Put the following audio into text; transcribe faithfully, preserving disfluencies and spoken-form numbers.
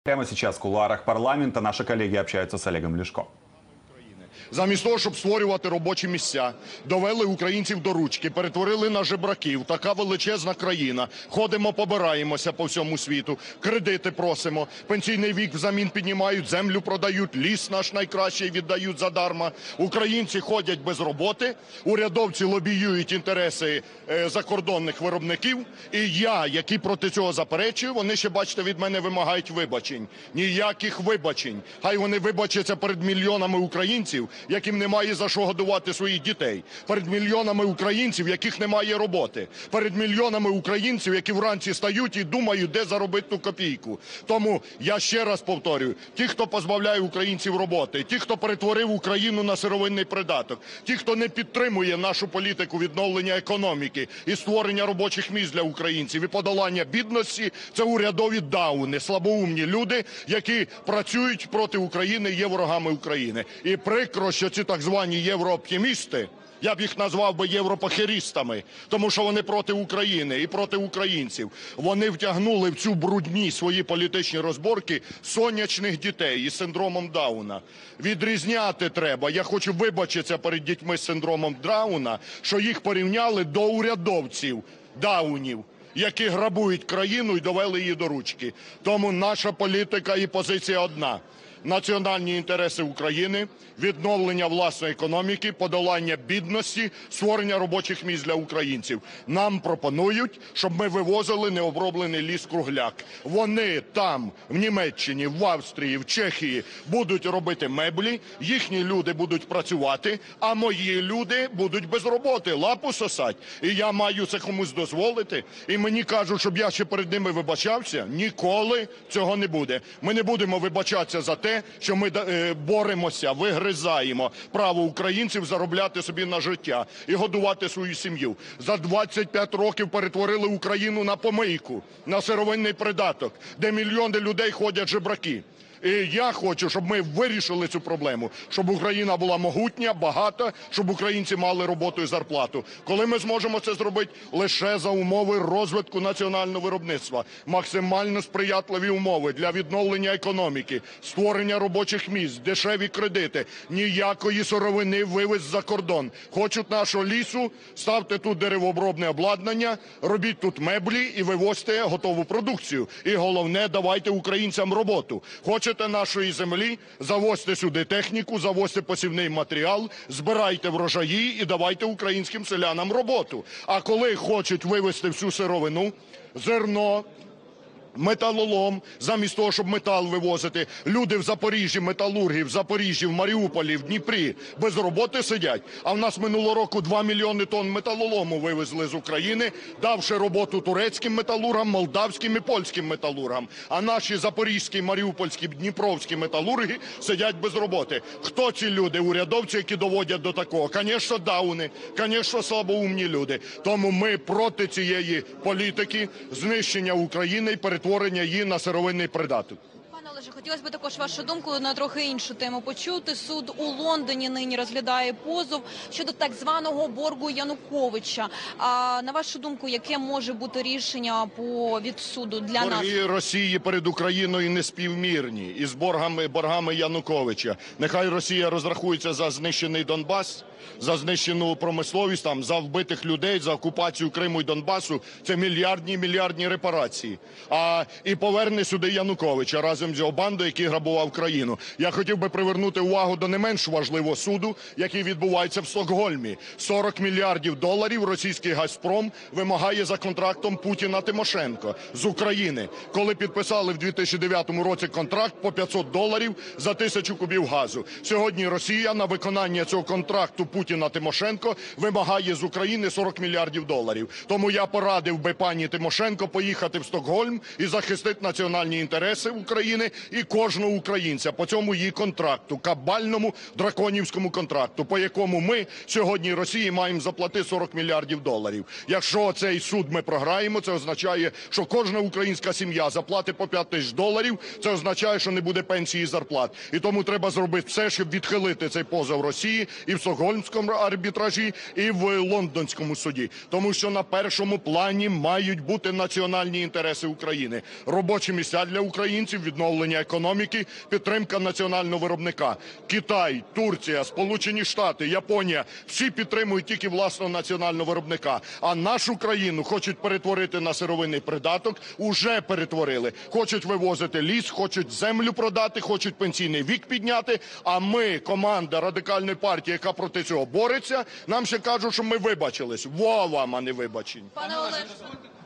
Прямо сейчас в кулуарах парламента наши коллеги общаются с Олегом Ляшко. Замість того, щоб створювати робочі місця, довели українців до ручки, перетворили на жебраків. Така величезна країна. Ходимо, побираємося по всьому світу, кредити просимо, пенсійний вік взамін піднімають, землю продають, ліс наш найкращий віддають задарма. Українці ходять без роботи, урядовці лобіюють інтереси е, закордонних виробників. І я, який проти цього заперечую, вони ще, бачите, від мене вимагають вибачень. Ніяких вибачень. Хай вони вибачаться перед мільйонами українців, яким немає за що годувати своїх дітей, перед мільйонами українців, яких немає роботи, перед мільйонами українців, які вранці стають і думають, де заробити ту копійку. Тому я ще раз повторюю, ті, хто позбавляє українців роботи, ті, хто перетворив Україну на сировинний придаток, ті, хто не підтримує нашу політику відновлення економіки і створення робочих місць для українців і подолання бідності, це урядові дауни, слабоумні люди, які працюють проти України і є ворогами України. І прикро, що ці так звані єврооптимісти, я б їх назвав би європохерістами, тому що вони проти України і проти українців. Вони втягнули в цю брудні свої політичні розборки сонячних дітей із синдромом Дауна. Відрізняти треба. Я хочу вибачитися перед дітьми з синдромом Дауна, що їх порівняли до урядовців Даунів, які грабують країну і довели її до ручки. Тому наша політика і позиція одна. Національні інтереси України, відновлення власної економіки, подолання бідності, створення робочих місць для українців. Нам пропонують, щоб ми вивозили необроблений ліс-кругляк. Вони там, в Німеччині, в Австрії, в Чехії будуть робити меблі, їхні люди будуть працювати, а мої люди будуть без роботи, лапу сосать. І я маю це комусь дозволити. І мені кажуть, щоб я ще перед ними вибачався. Ніколи цього не буде. Ми не будемо вибачатися за те, що ми е, боремося, вигризаємо право українців заробляти собі на життя і годувати свою сім'ю. За двадцять п'ять років перетворили Україну на помийку, на сировинний придаток, де мільйони людей ходять жебраки. І я хочу, щоб ми вирішили цю проблему, щоб Україна була могутня, багата, щоб українці мали роботу і зарплату. Коли ми зможемо це зробити? Лише за умови розвитку національного виробництва, максимально сприятливі умови для відновлення економіки, створення робочих місць, дешеві кредити, ніякої сировини вивез за кордон. Хочуть нашого лісу, ставте тут деревообробне обладнання, робіть тут меблі і вивозьте готову продукцію. І головне, давайте українцям роботу. Хочете нашої землі, завозьте сюди техніку, завозьте посівний матеріал, збирайте врожаї і давайте українським селянам роботу. А коли хочуть вивезти всю сировину, зерно, металолом, замість того, щоб метал вивозити, люди в Запоріжжі, металурги в Запоріжжі, в Маріуполі, в Дніпрі без роботи сидять. А в нас минулого року два мільйони тонн металолому вивезли з України, давши роботу турецьким металургам, молдавським і польським металургам. А наші запорізькі, маріупольські, дніпровські металурги сидять без роботи. Хто ці люди? Урядовці, які доводять до такого? Звісно, дауни, звісно, слабоумні люди. Тому ми проти цієї політики знищення України і перетворення Творення її на сировинний придаток. Пане Олеже, хотілося б також вашу думку на трохи іншу тему почути. Суд у Лондоні нині розглядає позов щодо так званого боргу Януковича. А на вашу думку, яке може бути рішення по від суду для нас? Борги Росії перед Україною не співмірні із боргами, боргами Януковича. Нехай Росія розрахується за знищений Донбас, за знищену промисловість, там, за вбитих людей, за окупацію Криму і Донбасу. Це мільярдні, мільярдні репарації. А і поверне сюди Януковича разом з його бандою, який грабував країну. Я хотів би привернути увагу до не менш важливого суду, який відбувається в Стокгольмі. сорок мільярдів доларів російський «Газпром» вимагає за контрактом Путіна-Тимошенко з України, коли підписали в дві тисячі дев'ятому році контракт по п'ятсот доларів за тисячу кубів газу. Сьогодні Росія на виконання цього контракту Путіна-Тимошенко вимагає з України сорок мільярдів доларів. Тому я порадив би пані Тимошенко поїхати в Стокгольм і захистити національні інтереси України і кожного українця по цьому її контракту, кабальному драконівському контракту, по якому ми сьогодні Росії маємо заплатити сорок мільярдів доларів. Якщо цей суд ми програємо, це означає, що кожна українська сім'я заплатить по п'ять тисяч доларів, це означає, що не буде пенсії і зарплат. І тому треба зробити все, щоб відхилити цей позов Росії і в Стокгольмському арбітражі, і в Лондонському суді. Тому що на першому плані мають бути національні інтереси України, робочі місця для українців, відновлення відновлення економіки, підтримка національного виробника. Китай, Турція, Сполучені Штати, Японія – всі підтримують тільки власного національного виробника. А нашу країну хочуть перетворити на сировинний придаток, уже перетворили. Хочуть вивозити ліс, хочуть землю продати, хочуть пенсійний вік підняти. А ми, команда Радикальної партії, яка проти цього бореться, нам ще кажуть, що ми вибачились. Во вам, а не вибачень. Пане Олеже,